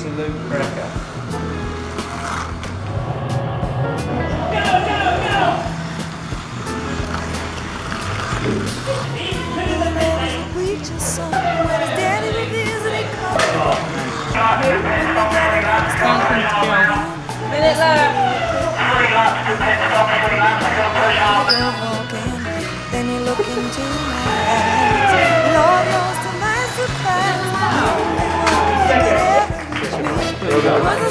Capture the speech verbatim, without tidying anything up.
absolute cracker. Minute left. Then you look into my eyes. Lord knows to my surprise, you only one that ever reached me.